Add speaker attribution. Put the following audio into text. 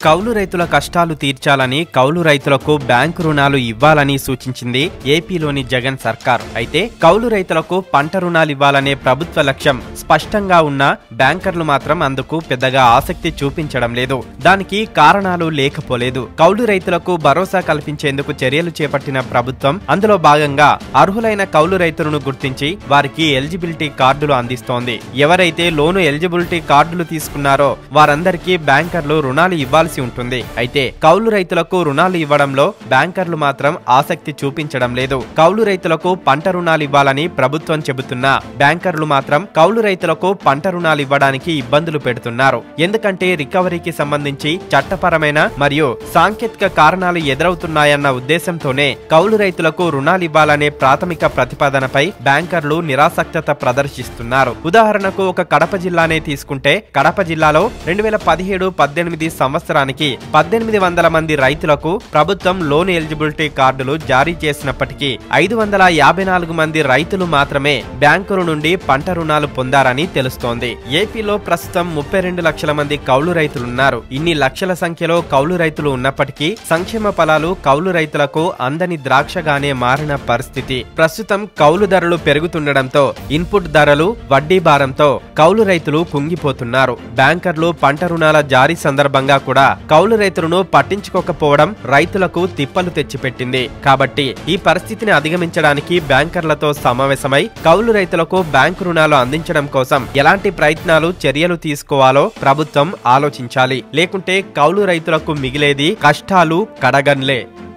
Speaker 1: కౌలు రైతుల కష్టాలు తీర్చాలని కౌలు రైతులకు బ్యాంకు రుణాలు ఇవ్వాలని సూచించింది ఏపీలోని జగన్ సర్కార్. అయితే కౌలు రైతులకు పంట రుణాలు ఇవ్వాలనే ప్రభుత్వ లక్ష్యం స్పష్టంగా ఉన్నా బ్యాంకర్లు మాత్రం అందుకు పెద్దగా ఆసక్తి చూపించడం లేదు. దానికి కారణాలు లేకపోలేదు. కౌలు రైతులకు భరోసా కల్పించేందుకు చర్యలు చేపట్టిన ప్రభుత్వం అందులో భాగంగా అర్హులైన కౌలు రైతులను గుర్తించి వారికి ఎలిజిబిలిటీ కార్డులు అందిస్తోంది. ఎవరైతే లోను ఎలిజిబిలిటీ కార్డులు తీసుకున్నారో వారందరికీ బ్యాంకర్లు రుణాలు ఇవ్వాల్సి ఉంటుంది. అయితే కౌలు రైతులకు రుణాలు ఇవ్వడంలో బ్యాంకర్లు మాత్రం ఆసక్తి చూపించడం లేదు. కౌలు రైతులకు పంట రుణాలు ఇవ్వాలని ప్రభుత్వం చెబుతున్నా బ్యాంకర్లు మాత్రం కౌలు రైతులకు పంట రుణాలు ఇవ్వడానికి ఇబ్బందులు పెడుతున్నారు. ఎందుకంటే రికవరీకి సంబంధించి చట్టపరమైన మరియు సాంకేతిక కారణాలు ఎదురవుతున్నాయన్న ఉద్దేశంతోనే కౌలు రైతులకు రుణాలు ఇవ్వాలనే ప్రాథమిక ప్రతిపాదనపై బ్యాంకర్లు నిరాసక్తత ప్రదర్శిస్తున్నారు. ఉదాహరణకు ఒక కడప జిల్లానే తీసుకుంటే కడప జిల్లాలో 2017-18 సంవత్సరానికి 1800 మంది రైతులకు ప్రభుత్వం లోన్ ఎలిజిబిలిటీ కార్డులు జారీ చేసినప్పటికీ 554 మంది రైతులు మాత్రమే బ్యాంకుల నుండి పంట రుణాలు పొందారని తెలుస్తోంది. ఏపీలో ప్రస్తుతం 32 లక్షల మంది కౌలు రైతులున్నారు. ఇన్ని లక్షల సంఖ్యలో కౌలు రైతులు ఉన్నప్పటికీ సంక్షేమ ఫలాలు కౌలు రైతులకు అందని ద్రాక్షగానే మారిన పరిస్థితి. ప్రస్తుతం కౌలు ధరలు పెరుగుతుండటంతో ఇన్పుట్ ధరలు, వడ్డీ భారంతో కౌలు రైతులు కుంగిపోతున్నారు. బ్యాంకర్లు పంట రుణాల జారీ సందర్భంగా కూడా కౌలు రైతులను పట్టించుకోకపోవడం రైతులకు తిప్పలు తెచ్చిపెట్టింది. కాబట్టి ఈ పరిస్థితిని అధిగమించడానికి బ్యాంకర్లతో సమావేశమై కౌలు రైతులకు బ్యాంకు రుణాలు అందించడం కోసం ఎలాంటి ప్రయత్నాలు, చర్యలు తీసుకోవాలో ప్రభుత్వం ఆలోచించాలి. లేకుంటే కౌలు రైతులకు మిగిలేది కష్టాలు, కడగన్లే.